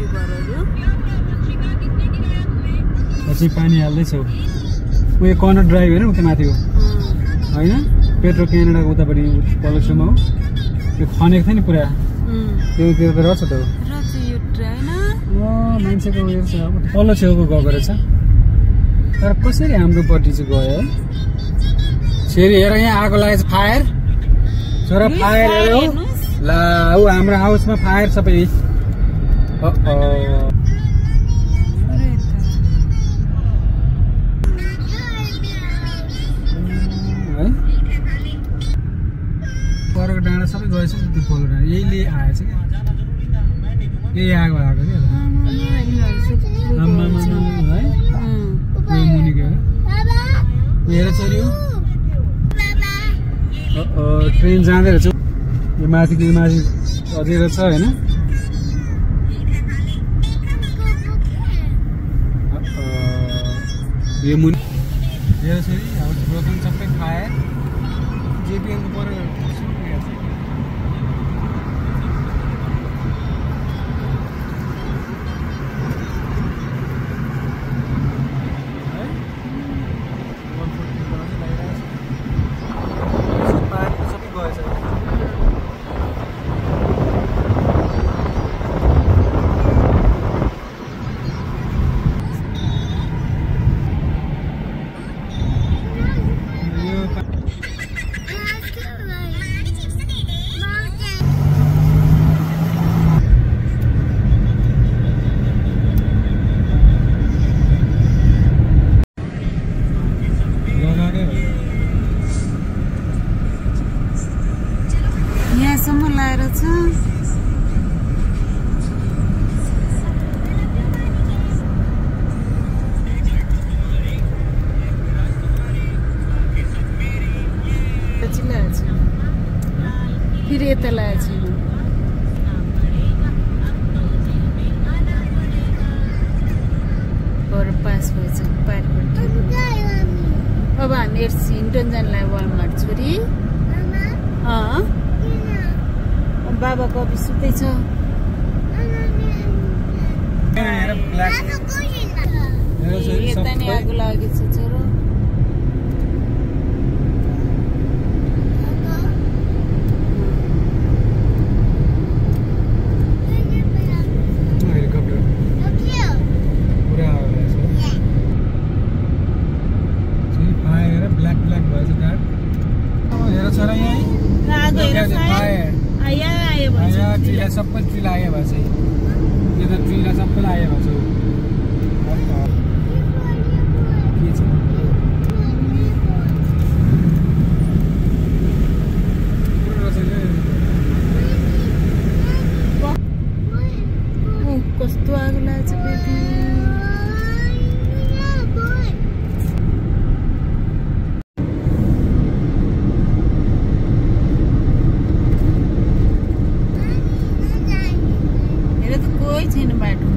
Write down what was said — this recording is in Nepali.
घरहरु पछि पानी हाल्दै छ उयो कर्नर ड्राइभ हैन उता माथि हो हैन पेट्रो क्यानाडाको उतापटि पलसम्म हो त्यो खनेको थियो नि पुरा त्यो त रहेछ त रहेछ यो ट्रेन मान्छेको उयो छ अब तल्लो छेउको गएको रहेछ तर कसरी हाम्रो पट्टि चाहिँ गयो है फेरि हेर यहाँ आगो लागेछ फायर छोरा फायर हेर्यो ला ऊ हाम्रो हाउसमा फायर सबै परको डाँडा सबै गएछ नि त्यो पल्लो डाँडा यहीले आएछ क्या यही आगो आएको क्या है उयो मुनि गएर हेर छोरी हो ट्रेन जाँदै रहेछ यो माथिको यो माथि अझै रहेछ होइन यो मुनि हेर छोरी अब ब्रोकन सबै फायर जेपिएलको पर यहाँसम्म लाएर छ फेरि यता लाएछ पास भएछ पार्कबाट अब हामी हिन्टन जानलाई वालमार्ट छोरी बाबा कवि सुत्दैछ यता नि आगो लागेको छ छोरो सबै ट्रिला आयो भए चाहिँ यो त ट्रिला सबैलाई आयो भए चाहिँ के छ कस्तो आगो लागेछ बेबी छैन बाटो